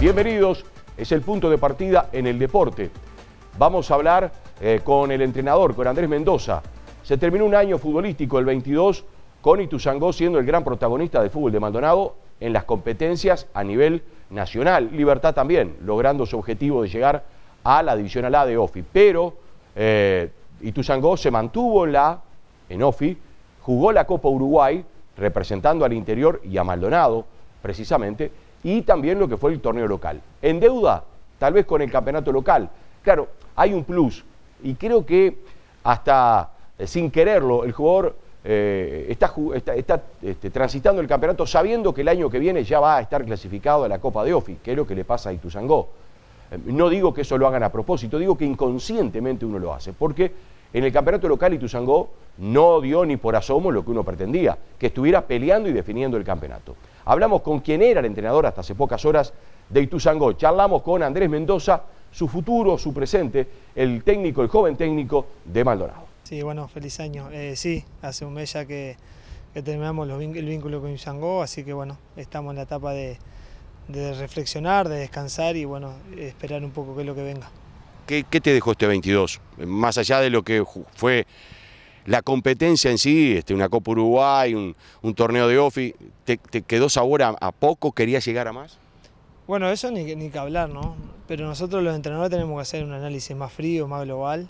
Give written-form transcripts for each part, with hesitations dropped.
Bienvenidos, es el punto de partida en el deporte. Vamos a hablar con el entrenador, con Andrés Mendoza. Se terminó un año futbolístico, el 22, con Ituzaingó siendo el gran protagonista del fútbol de Maldonado en las competencias a nivel nacional. Libertad también, logrando su objetivo de llegar a la Divisional A de OFI. Pero Ituzaingó se mantuvo en OFI, jugó la Copa Uruguay, representando al interior y a Maldonado, precisamente, y también lo que fue el torneo local. En deuda, tal vez con el campeonato local. Claro, hay un plus, y creo que hasta sin quererlo, el jugador está transitando el campeonato sabiendo que el año que viene ya va a estar clasificado a la Copa de OFI, que es lo que le pasa a Ituzaingó. No digo que eso lo hagan a propósito, digo que inconscientemente uno lo hace, porque en el campeonato local Ituzaingó no dio ni por asomo lo que uno pretendía, que estuviera peleando y definiendo el campeonato. Hablamos con quien era el entrenador hasta hace pocas horas de Ituzaingó. Charlamos con Andrés Mendoza, su futuro, su presente, el joven técnico de Maldonado. Sí, bueno, feliz año. Sí, hace un mes ya que terminamos el vínculo con Ituzaingó, así que bueno, estamos en la etapa de reflexionar, de descansar y bueno, esperar un poco qué es lo que venga. ¿Qué te dejó este 22? Más allá de lo que fue la competencia en sí, una Copa Uruguay, un torneo de OFI, ¿te quedó sabor a poco? ¿Querías llegar a más? Bueno, eso ni que hablar, ¿no? Pero nosotros los entrenadores tenemos que hacer un análisis más frío, más global.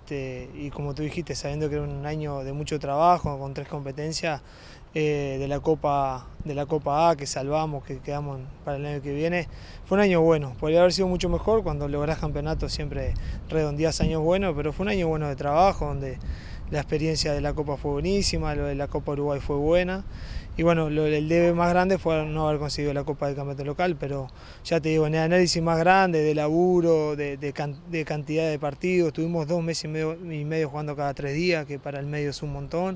Y como tú dijiste, sabiendo que era un año de mucho trabajo, con 3 competencias de la Copa A que salvamos, que quedamos para el año que viene, fue un año bueno. Podría haber sido mucho mejor, cuando lográs campeonato siempre redondeás años buenos, pero fue un año bueno de trabajo, donde la experiencia de la Copa fue buenísima, lo de la Copa Uruguay fue buena. Y bueno, el debe más grande fue no haber conseguido la Copa del Campeonato Local, pero ya te digo, en el análisis más grande de laburo, de cantidad de partidos, tuvimos 2 meses y medio jugando cada 3 días, que para el medio es un montón.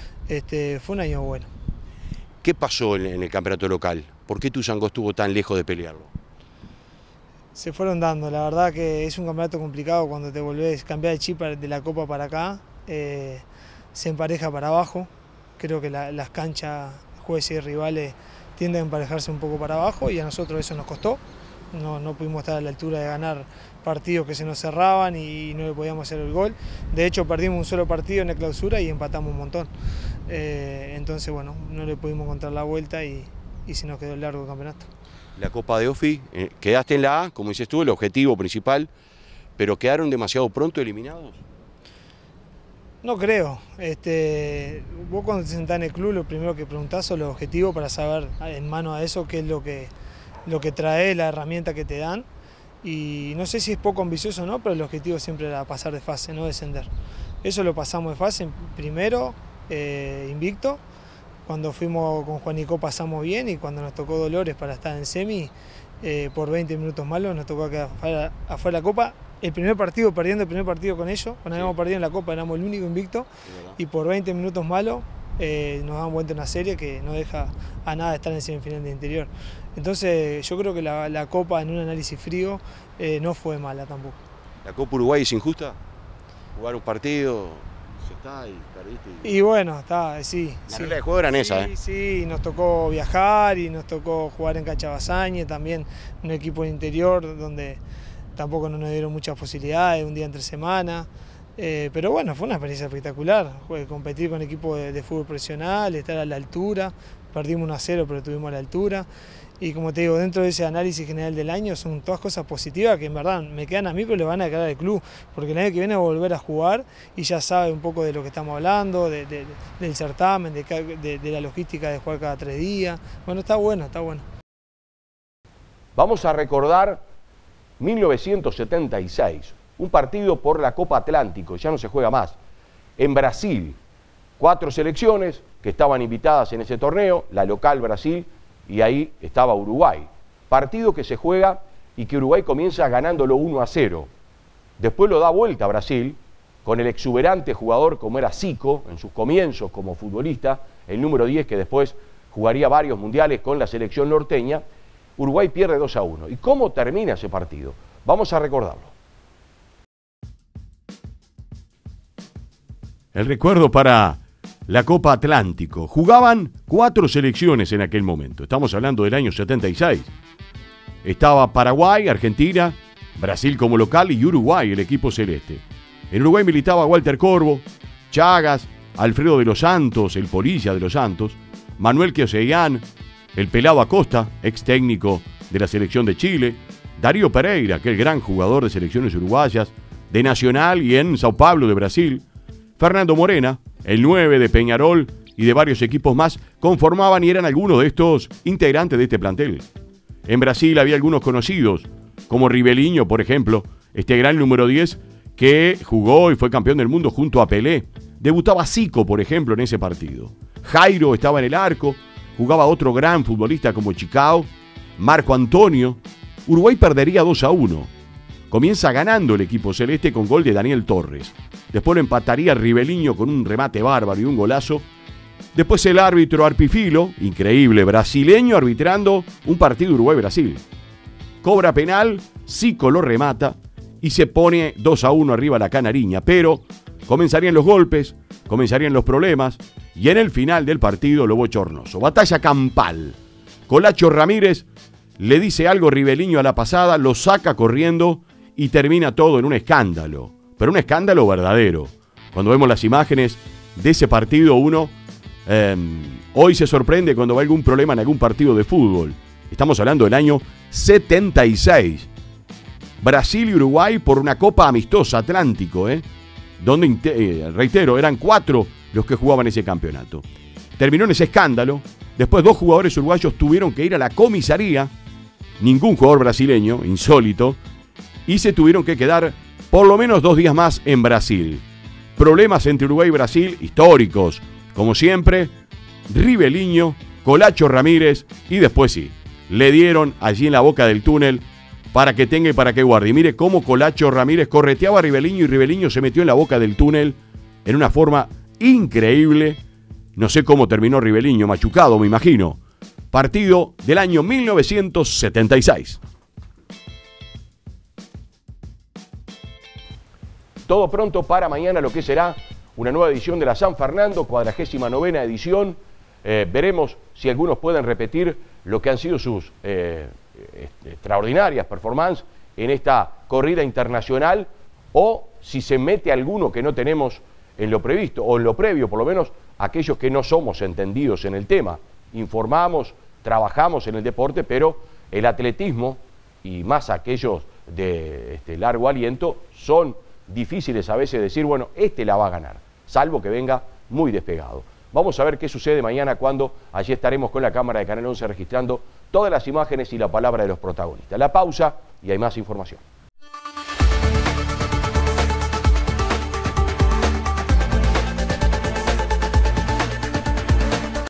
Fue un año bueno. ¿Qué pasó en el campeonato local? ¿Por qué Ituzaingó estuvo tan lejos de pelearlo? Se fueron dando, la verdad que es un campeonato complicado cuando te volvés a cambiar de chip de la Copa para acá, se empareja para abajo. Creo que las canchas, jueces y rivales tienden a emparejarse un poco para abajo y a nosotros eso nos costó. No pudimos estar a la altura de ganar partidos que se nos cerraban y no le podíamos hacer el gol. De hecho, perdimos un solo partido en la clausura y empatamos un montón. Entonces, bueno, no le pudimos encontrar la vuelta y se nos quedó el largo campeonato. La Copa de OFI, quedaste en la A, como dices tú, el objetivo principal, pero ¿quedaron demasiado pronto eliminados? No creo. Vos cuando te sentás en el club, lo primero que preguntás son los objetivos para saber en mano a eso qué es lo que trae, la herramienta que te dan. Y no sé si es poco ambicioso o no, pero el objetivo siempre era pasar de fase, no descender. Eso lo pasamos de fase primero, invicto. Cuando fuimos con Juanico pasamos bien y cuando nos tocó Dolores para estar en semi, por 20 minutos malos nos tocó quedar afuera de la Copa. Perdiendo el primer partido con ellos, cuando habíamos perdido en la Copa éramos el único invicto y por 20 minutos malos nos dan vuelta una serie que no deja a nada de estar en semifinal de interior. Entonces yo creo que la Copa en un análisis frío no fue mala tampoco. ¿La Copa Uruguay es injusta? Jugar un partido, se está y perdiste. Y bueno, está, sí. La regla de juego eran esas, Sí, nos tocó viajar y nos tocó jugar en Cachabasañe, también un equipo de interior donde tampoco no nos dieron muchas posibilidades, un día entre semana, pero bueno, fue una experiencia espectacular, competir con equipos de fútbol profesional, estar a la altura, perdimos 1-0 pero estuvimos a la altura, y como te digo, dentro de ese análisis general del año son todas cosas positivas que en verdad me quedan a mí, pero le van a quedar al club, porque el año que viene va a volver a jugar y ya sabe un poco de lo que estamos hablando, del certamen, de la logística de jugar cada 3 días, bueno, está bueno, está bueno. Vamos a recordar 1976, un partido por la Copa Atlántico, ya no se juega más, en Brasil. 4 selecciones que estaban invitadas en ese torneo, la local Brasil, y ahí estaba Uruguay. Partido que se juega y que Uruguay comienza ganándolo 1-0. Después lo da vuelta a Brasil, con el exuberante jugador como era Zico, en sus comienzos como futbolista, el número 10 que después jugaría varios mundiales con la selección norteña. Uruguay pierde 2-1. ¿Y cómo termina ese partido? Vamos a recordarlo. El recuerdo para la Copa Atlántico. Jugaban 4 selecciones en aquel momento. Estamos hablando del año 76. estaba Paraguay, Argentina, Brasil como local y Uruguay, el equipo celeste. En Uruguay militaba Walter Corvo, Chagas, Alfredo de los Santos, el Polilla de los Santos, Manuel Queosellán, el Pelado Acosta, ex técnico de la selección de Chile, Darío Pereira, aquel gran jugador de selecciones uruguayas, de Nacional y en Sao Paulo de Brasil, Fernando Morena, el 9 de Peñarol y de varios equipos más, conformaban y eran algunos de estos integrantes de este plantel. En Brasil había algunos conocidos, como Riveliño, por ejemplo, este gran número 10 que jugó y fue campeón del mundo junto a Pelé. Debutaba Zico, por ejemplo, en ese partido. Jairo estaba en el arco, jugaba otro gran futbolista como Chicao, Marco Antonio. Uruguay perdería 2-1. Comienza ganando el equipo celeste con gol de Daniel Torres. Después lo empataría Riveliño con un remate bárbaro y un golazo. Después el árbitro Arpifilo, increíble, brasileño, arbitrando un partido Uruguay-Brasil. Cobra penal, Zico lo remata y se pone 2-1 arriba la Canariña. Pero comenzarían los golpes, comenzarían los problemas y en el final del partido lo bochornoso. Batalla campal. Colacho Ramírez le dice algo Riveliño a la pasada, lo saca corriendo y termina todo en un escándalo. Pero un escándalo verdadero. Cuando vemos las imágenes de ese partido, uno hoy se sorprende cuando ve algún problema en algún partido de fútbol. Estamos hablando del año 76. Brasil y Uruguay por una Copa Amistosa Atlántico, donde, reitero, eran 4 los que jugaban ese campeonato. Terminó en ese escándalo. Después 2 jugadores uruguayos tuvieron que ir a la comisaría. Ningún jugador brasileño, insólito. Y se tuvieron que quedar por lo menos 2 días más en Brasil. Problemas entre Uruguay y Brasil históricos. Como siempre, Riveliño, Colacho Ramírez y después sí, le dieron allí en la boca del túnel para que tenga y para que guarde. Y mire cómo Colacho Ramírez correteaba a Riveliño y Riveliño se metió en la boca del túnel en una forma increíble. No sé cómo terminó Riveliño, machucado me imagino. Partido del año 1976. Todo pronto para mañana lo que será una nueva edición de la San Fernando, 49ª edición. Veremos si algunos pueden repetir lo que han sido sus extraordinarias performances en esta corrida internacional o si se mete alguno que no tenemos en lo previsto o en lo previo, por lo menos aquellos que no somos entendidos en el tema. Informamos, trabajamos en el deporte, pero el atletismo y más aquellos de largo aliento son difíciles a veces decir, bueno, este la va a ganar, salvo que venga muy despegado. Vamos a ver qué sucede mañana cuando allí estaremos con la cámara de Canal 11 registrando todas las imágenes y la palabra de los protagonistas. La pausa y hay más información.